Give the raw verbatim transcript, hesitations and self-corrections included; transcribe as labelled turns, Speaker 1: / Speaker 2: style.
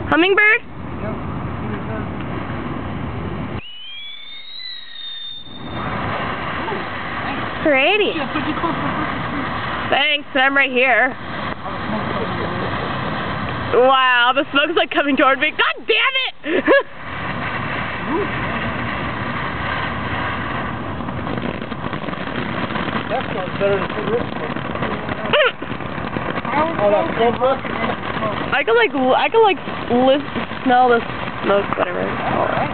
Speaker 1: Hummingbird?
Speaker 2: Yep.
Speaker 1: Pretty.
Speaker 2: Yeah, pretty close to the
Speaker 1: Thanks, I'm right here. Wow, the smoke's like coming toward me. God damn it!
Speaker 2: That smells better than cigarette smoke. Oh, that smoke?
Speaker 1: I can like, I can like li smell the smoke, whatever.
Speaker 2: Alright.